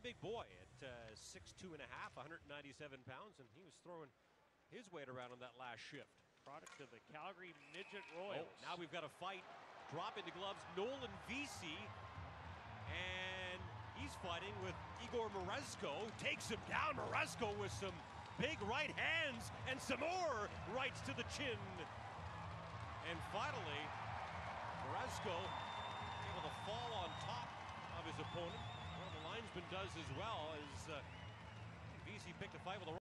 big boy at 6'2 and a half, 197 pounds, and he was throwing his weight around on that last shift. Product of the Calgary Midget Royals. Oh, now we've got a fight. Drop into gloves, Nolan Vesey, and he's fighting with Igor Merezhko. Takes him down. Merezhko with some big right hands and some more rights to the chin. And finally, Merezhko able to fall on top of his opponent. Well, the linesman does as well as Vesey picked a fight with a